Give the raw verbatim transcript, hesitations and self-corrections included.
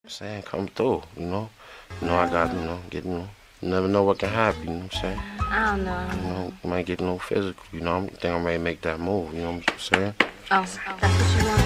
saying, come through, you know. You know, I got, you know, get, you know, you never know what can happen, you know what I'm saying? I don't know. You know, might get a little physical, you know. I think I'm ready to make that move, you know what I'm saying? Oh, that's what you want